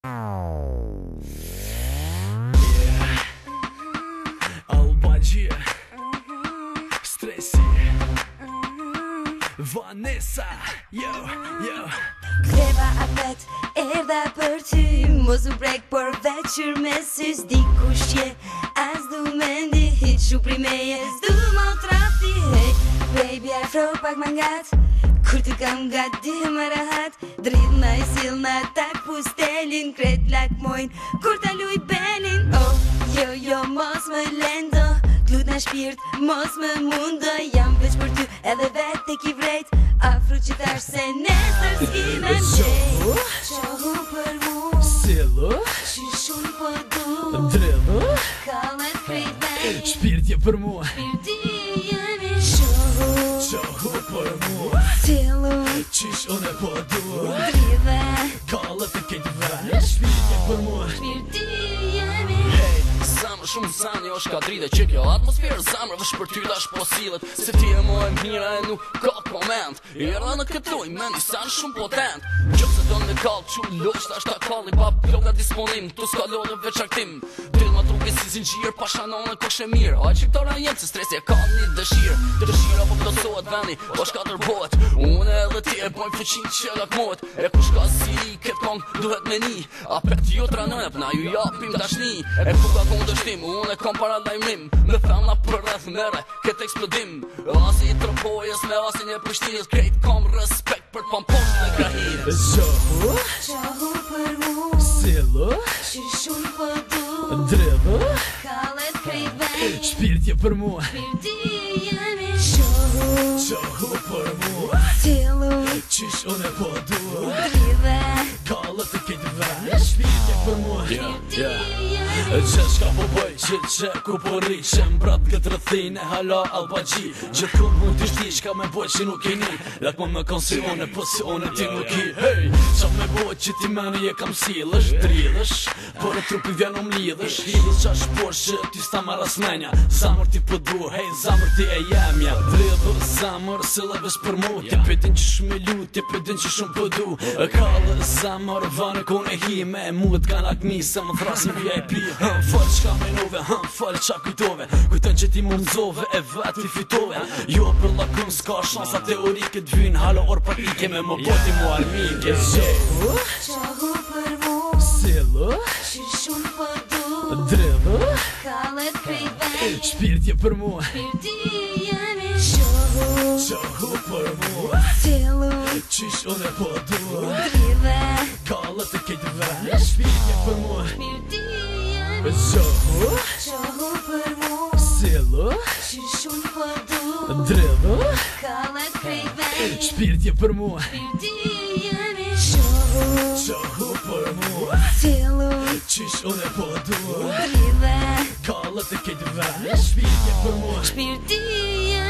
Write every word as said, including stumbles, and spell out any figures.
Albacı Stresi Vanessa Yo, yo Kreva apet erdha për ty Mos u prek për veqër me sy S'di kush je As du me ndi hit Shupri me je S'du mo trafi Hey, baby afro pak mangat Kur të kam nga dy më rahat Dridh ma i sil ma tak pustelin Kret lak mojn Kur ta luj benin Oh, jo, jo, mos më lendo Klut na shpirt, mos më mundo Jam veç për ty edhe vet e ki vrejt Afro që tash se nesër s'ki me mdej Qohu për mu Silu Qyshun po du Drillu Kallet krejt vej Shpirtje për mua Shpirti jemi Qohu Qohu për mua Silu Qish unë e po du Dridhe Kallet e kejt vej Shpirtje për mua Shpirti jemi Zemrë shumë zani është ka drite që kjo atmosferë Zemrë vësh për ty dash po sillet Se ti e mo e mira e nuk ka koment I rrë në këtë loj me një sen shumë potent Gjë se do në kallë që losht ashtë ta kalli Pa ploga disponim, tu s'ka lodhe veç aktim Drill ma trupi si zingjir, pa shanone kush e mirë Aj që këtara jenë se stresi e ka një dëshirë Dëshira po plotësohet vendi, po shka tërbohet Unë edhe ti e bojnë fuqin që lakmohet E kush ka si këtë kong duhet me ni Apet jo tranojnë, na ju japim tashni E kuka kundërshtim, unë e kom para lajmrim Me femna për rreth mere, këtë eksplodim Asi i tropojës me asin e Prishtinës Krejt kom respekt për pampon dhe krahirës Qohu Qohu për mu Silu Qyshun po du Drillu Kallet krejt vej Shpirtje për mua Shpirti jemi Qohu Qohu për mua Silu Qish unë e po du Dridhe Kallet e kejt vej Shpirtje për mua Shpirti jemi Që shka po bëj, që që ku po rri Që mbrat këtë rëthin e hala Albacı Gjithë kun mund t'i shti shka me bëj që nuk i ni Lak më me kanë si one, po si one ti nuk i Hey, qa me bëj që ti meni e kam silësh Dridhësh, por e trupi vjen um lidhësh Hidhës qa shposh që ti sta ma rasmenja Zamër ti po du, hey, zamër ti e jemja Dridhë, zamër, sillevesh për mu Ti pëtin që shumë i lu, ti pëtin që shumë po du E kallë, zamër, vane kun e hi Me mu t'kan akmi, se më thras në V I P Hëm falë qka menove, hëm falë qa kujtove Kujtën që ti më nëzove, e vet ti fitove Jo për lakun s'ka shansa teorike T'vyn halo or praktike me më boti mu armike Qohu Qohu për mu Silu Qyshun po du Drillu Kallet krejt vej Shpirtje për mua Shpirti jemi Qohu Qohu për mua Silu Qish unë e po du Dridhe Kallet e kejt vej Shpirtje për mua Shpirti jemi Qohu Qohu për mu Silu Qyshun po du Drillu Kallet krejt vej Shpirtje për mua Shpirti jemi Qohu Qohu për mua Silu Qish unë e po du Dridhe Kallet e kejt vej Shpirtje për mua Shpirti jemi